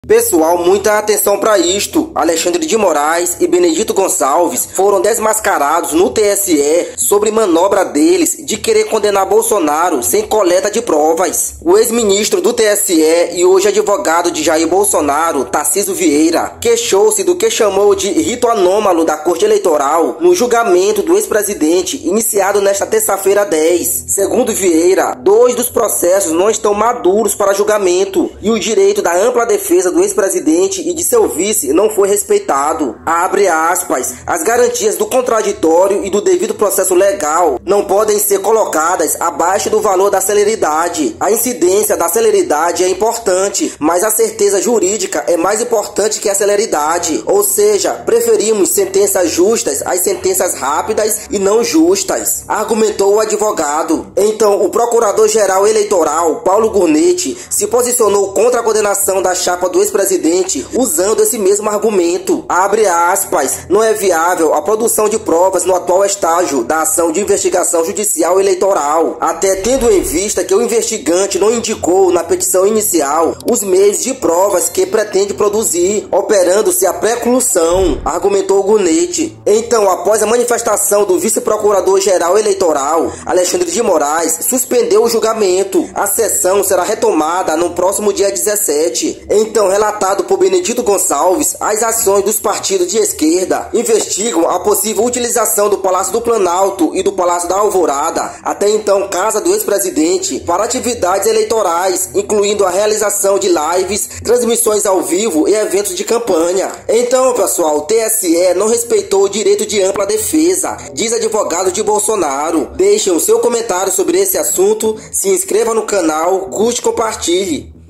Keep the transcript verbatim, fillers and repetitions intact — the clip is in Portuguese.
Pessoal, muita atenção para isto. Alexandre de Moraes e Benedito Gonçalves foram desmascarados no T S E sobre manobra deles de querer condenar Bolsonaro sem coleta de provas. O ex-ministro do T S E e hoje advogado de Jair Bolsonaro, Tarcísio Vieira, queixou-se do que chamou de rito anômalo da Corte Eleitoral no julgamento do ex-presidente iniciado nesta terça-feira dez. Segundo Vieira, dois dos processos não estão maduros para julgamento e o direito da ampla defesa do ex-presidente e de seu vice não foi respeitado. Abre aspas, as garantias do contraditório e do devido processo legal não podem ser colocadas abaixo do valor da celeridade. A incidência da celeridade é importante, mas a certeza jurídica é mais importante que a celeridade. Ou seja, preferimos sentenças justas às sentenças rápidas e não justas, argumentou o advogado. Então, o procurador-geral eleitoral, Paulo Gurnetti, se posicionou contra a condenação da chapa do ex-presidente usando esse mesmo argumento. Abre aspas, não é viável a produção de provas no atual estágio da ação de investigação judicial eleitoral, até tendo em vista que o investigante não indicou na petição inicial os meios de provas que pretende produzir, operando-se a preclusão, argumentou Gurnetti. Então, após a manifestação do vice-procurador-geral eleitoral, Alexandre de Moraes suspendeu o julgamento. A sessão será retomada no próximo dia dezessete. Então, relatado por Benedito Gonçalves, as ações dos partidos de esquerda investigam a possível utilização do Palácio do Planalto e do Palácio da Alvorada, até então casa do ex-presidente, para atividades eleitorais, incluindo a realização de lives, transmissões ao vivo e eventos de campanha. Então, pessoal, o T S E não respeitou o direito de ampla defesa, diz advogado de Bolsonaro. Deixem o seu comentário sobre esse assunto, se inscreva no canal, curte e compartilhe.